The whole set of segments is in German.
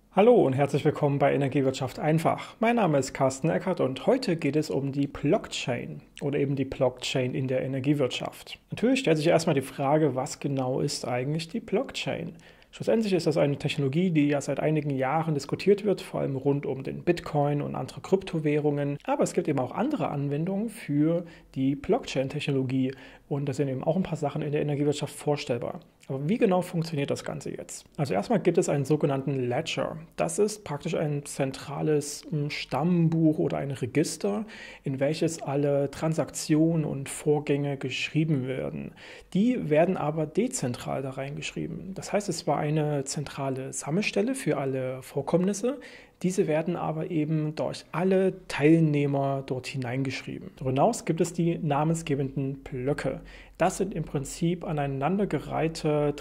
Hallo und herzlich willkommen bei Energiewirtschaft einfach. Mein Name ist Carsten Eckert und heute geht es um die Blockchain oder eben die Blockchain in der Energiewirtschaft. Natürlich stellt sich erstmal die Frage, was genau ist eigentlich die Blockchain? Schlussendlich ist das eine Technologie, die ja seit einigen Jahren diskutiert wird, vor allem rund um den Bitcoin und andere Kryptowährungen. Aber es gibt eben auch andere Anwendungen für die Blockchain-Technologie und da sind eben auch ein paar Sachen in der Energiewirtschaft vorstellbar. Aber wie genau funktioniert das Ganze jetzt? Also erstmal gibt es einen sogenannten Ledger. Das ist praktisch ein zentrales Stammbuch oder ein Register, in welches alle Transaktionen und Vorgänge geschrieben werden. Die werden aber dezentral da reingeschrieben. Das heißt, es war eine zentrale Sammelstelle für alle Vorkommnisse. Diese werden aber eben durch alle Teilnehmer dort hineingeschrieben. Darüber hinaus gibt es die namensgebenden Blöcke. Das sind im Prinzip aneinandergereihte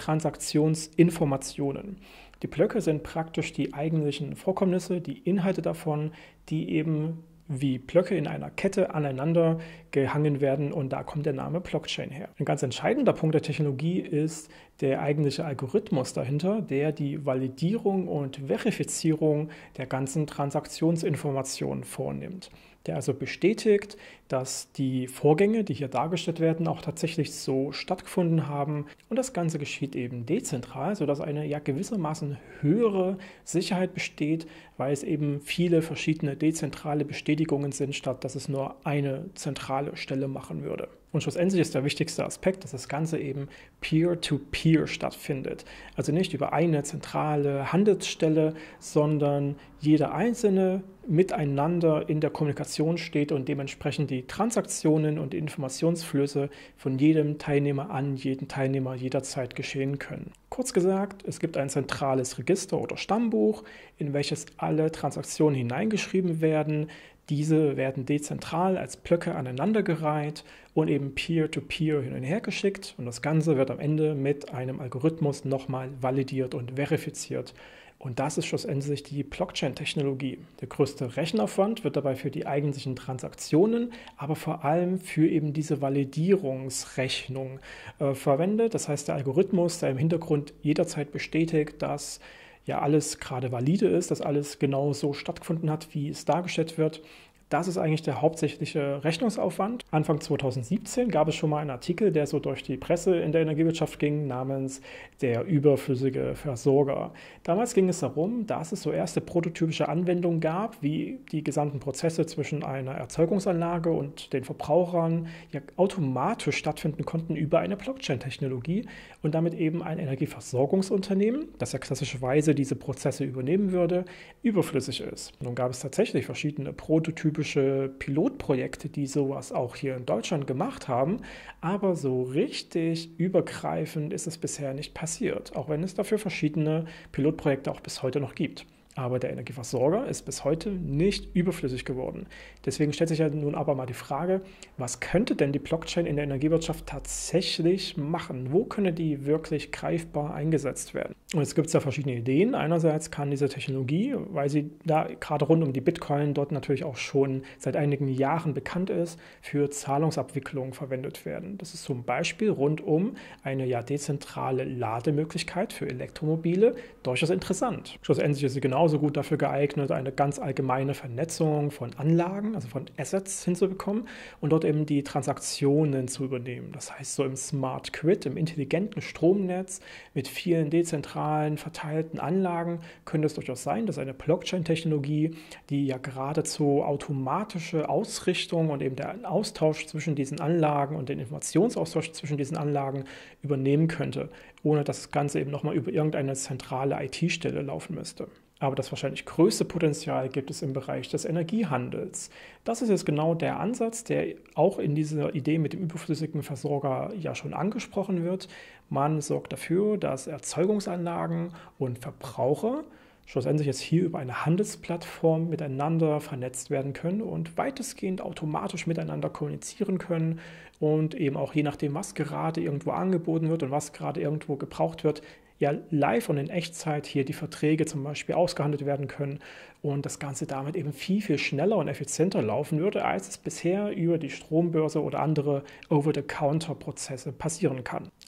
Transaktionsinformationen. Die Blöcke sind praktisch die eigentlichen Vorkommnisse, die Inhalte davon, die eben wie Blöcke in einer Kette aneinander gehangen werden und da kommt der Name Blockchain her. Ein ganz entscheidender Punkt der Technologie ist der eigentliche Algorithmus dahinter, der die Validierung und Verifizierung der ganzen Transaktionsinformationen vornimmt. Der also bestätigt, dass die Vorgänge, die hier dargestellt werden, auch tatsächlich so stattgefunden haben. Und das Ganze geschieht eben dezentral, sodass eine ja gewissermaßen höhere Sicherheit besteht, weil es eben viele verschiedene dezentrale Bestätigungen sind, statt dass es nur eine zentrale Stelle machen würde. Und schlussendlich ist der wichtigste Aspekt, dass das Ganze eben peer-to-peer stattfindet. Also nicht über eine zentrale Handelsstelle, sondern jeder Einzelne miteinander in der Kommunikation steht und dementsprechend die Transaktionen und Informationsflüsse von jedem Teilnehmer an jeden Teilnehmer jederzeit geschehen können. Kurz gesagt, es gibt ein zentrales Register oder Stammbuch, in welches alle Transaktionen hineingeschrieben werden. Diese werden dezentral als Blöcke aneinandergereiht und eben peer-to-peer hin und her geschickt und das Ganze wird am Ende mit einem Algorithmus nochmal validiert und verifiziert. Und das ist schlussendlich die Blockchain-Technologie. Der größte Rechenaufwand wird dabei für die eigentlichen Transaktionen, aber vor allem für eben diese Validierungsrechnung verwendet. Das heißt, der Algorithmus, der im Hintergrund jederzeit bestätigt, dass ja alles gerade valide ist, dass alles genau so stattgefunden hat, wie es dargestellt wird. Das ist eigentlich der hauptsächliche Rechnungsaufwand. Anfang 2017 gab es schon mal einen Artikel, der so durch die Presse in der Energiewirtschaft ging, namens der überflüssige Versorger. Damals ging es darum, dass es so erste prototypische Anwendungen gab, wie die gesamten Prozesse zwischen einer Erzeugungsanlage und den Verbrauchern ja automatisch stattfinden konnten über eine Blockchain-Technologie und damit eben ein Energieversorgungsunternehmen, das ja klassischerweise diese Prozesse übernehmen würde, überflüssig ist. Nun gab es tatsächlich verschiedene prototypische Pilotprojekte, die sowas auch hier in Deutschland gemacht haben, aber so richtig übergreifend ist es bisher nicht passiert, auch wenn es dafür verschiedene Pilotprojekte auch bis heute noch gibt. Aber der Energieversorger ist bis heute nicht überflüssig geworden. Deswegen stellt sich ja nun aber mal die Frage, was könnte denn die Blockchain in der Energiewirtschaft tatsächlich machen? Wo könnte die wirklich greifbar eingesetzt werden? Und es gibt ja verschiedene Ideen. Einerseits kann diese Technologie, weil sie da gerade rund um die Bitcoin dort natürlich auch schon seit einigen Jahren bekannt ist, für Zahlungsabwicklung verwendet werden. Das ist zum Beispiel rund um eine ja dezentrale Lademöglichkeit für Elektromobile durchaus interessant. Schlussendlich ist sie genauso gut dafür geeignet, eine ganz allgemeine Vernetzung von Anlagen, also von Assets hinzubekommen und dort eben die Transaktionen zu übernehmen. Das heißt, so im Smart Grid, im intelligenten Stromnetz mit vielen dezentralen, verteilten Anlagen könnte es durchaus sein, dass eine Blockchain-Technologie, die ja geradezu automatische Ausrichtung und eben der Austausch zwischen diesen Anlagen und den Informationsaustausch zwischen diesen Anlagen übernehmen könnte, ohne dass das Ganze eben nochmal über irgendeine zentrale IT-Stelle laufen müsste. Aber das wahrscheinlich größte Potenzial gibt es im Bereich des Energiehandels. Das ist jetzt genau der Ansatz, der auch in dieser Idee mit dem überflüssigen Versorger ja schon angesprochen wird. Man sorgt dafür, dass Erzeugungsanlagen und Verbraucher schlussendlich jetzt hier über eine Handelsplattform miteinander vernetzt werden können und weitestgehend automatisch miteinander kommunizieren können und eben auch je nachdem, was gerade irgendwo angeboten wird und was gerade irgendwo gebraucht wird, ja live und in Echtzeit hier die Verträge zum Beispiel ausgehandelt werden können und das Ganze damit eben viel, viel schneller und effizienter laufen würde, als es bisher über die Strombörse oder andere Over-the-Counter-Prozesse passieren kann.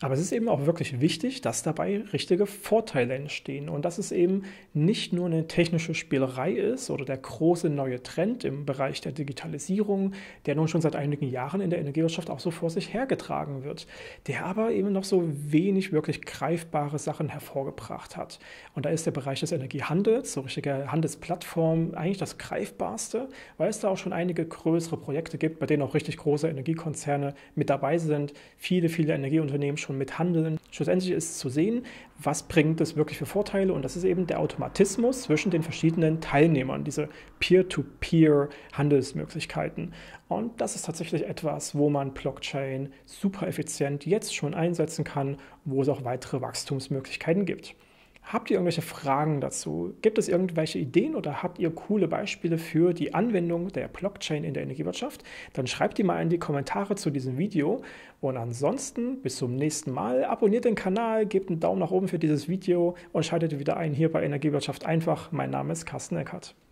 Aber es ist eben auch wirklich wichtig, dass dabei richtige Vorteile entstehen und dass es eben nicht nur eine technische Spielerei ist oder der große neue Trend im Bereich der Digitalisierung, der nun schon seit einigen Jahren in der Energiewirtschaft auch so vor sich hergetragen wird, der aber eben noch so wenig wirklich greifbare Sachen hervorgebracht hat. Und da ist der Bereich des Energiehandels, so richtige Handelsplattformen, eigentlich das Greifbarste, weil es da auch schon einige größere Projekte gibt, bei denen auch richtig große Energiekonzerne mit dabei sind, viele Energieunternehmen schon mit handeln. Schlussendlich ist zu sehen, was bringt es wirklich für Vorteile, und das ist eben der Automatismus zwischen den verschiedenen Teilnehmern, diese Peer-to-Peer-Handelsmöglichkeiten. Und das ist tatsächlich etwas, wo man Blockchain super effizient jetzt schon einsetzen kann, wo es auch weitere Wachstumsmöglichkeiten gibt. Habt ihr irgendwelche Fragen dazu? Gibt es irgendwelche Ideen oder habt ihr coole Beispiele für die Anwendung der Blockchain in der Energiewirtschaft? Dann schreibt die mal in die Kommentare zu diesem Video. Und ansonsten bis zum nächsten Mal. Abonniert den Kanal, gebt einen Daumen nach oben für dieses Video und schaltet wieder ein hier bei Energiewirtschaft einfach. Mein Name ist Carsten Eckert.